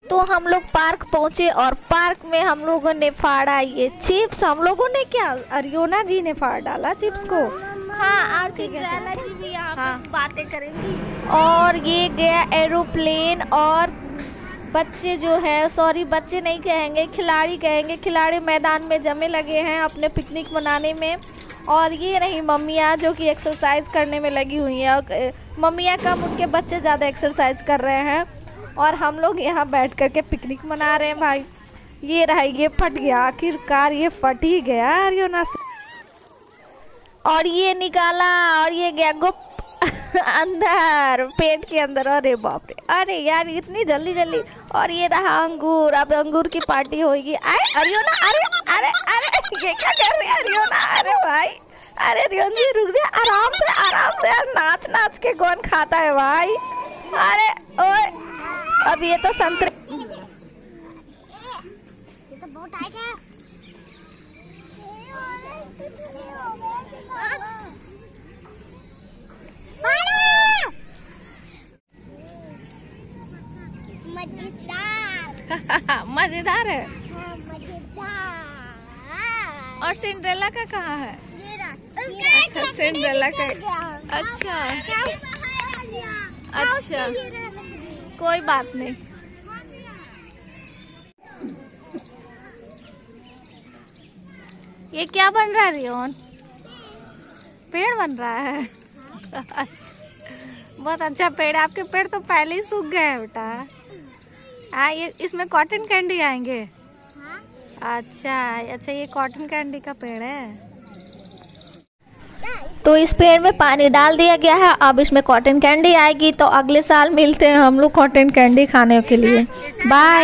तो हम लोग पार्क पहुँचे और पार्क में हम लोगों ने फाड़ा ये चिप्स। हम लोगों ने क्या, अरियोना जी ने फाड़ डाला चिप्स को। हाँ, और सिंड्रेला जी भी यहाँ पे बातें करेंगी। और ये गया एरोप्लेन और बच्चे जो हैं, सॉरी बच्चे नहीं कहेंगे, खिलाड़ी कहेंगे, खिलाड़ी मैदान में जमे लगे हैं अपने पिकनिक मनाने में। और ये रही मम्मियाँ जो कि एक्सरसाइज करने में लगी हुई हैं। मम्मियाँ कम, उनके बच्चे ज़्यादा एक्सरसाइज कर रहे हैं और हम लोग यहाँ बैठ कर के पिकनिक मना रहे हैं भाई। ये रहा, ये फट गया, आखिरकार ये फट ही गया अरियोना से। और ये निकाला और ये गया गुप अंदर, पेट के अंदर। अरे बाप रे, अरे यार इतनी जल्दी जल्दी। और ये रहा अंगूर, अब अंगूर की पार्टी होगी। अरे अरियोना, अरे अरे अरे ये क्या कर रही है अरियोना? अरे भाई, अरे रियोन जी रुक जा, आराम से यार, नाच नाच के कौन खाता है भाई? अरे ओए, अब ये तो संतरे, ये तो बहुत टाइट है। मजेदार है। हाँ, मजेदार। और सिंड्रेला का कहाँ है? अच्छा, सिंड्रेला का। अच्छा अच्छा, कोई बात नहीं। ये क्या बन रहा है रियोन? पेड़ बन रहा है। अच्छा, बहुत अच्छा पेड़ है। आपके पेड़ तो पहले ही सूख गए हैं बेटा। हाँ, ये इसमें कॉटन कैंडी आएंगे। अच्छा अच्छा, ये कॉटन कैंडी का पेड़ है। तो इस पेड़ में पानी डाल दिया गया है, अब इसमें कॉटन कैंडी आएगी। तो अगले साल मिलते हैं हम लोग कॉटन कैंडी खाने के लिए। बाय।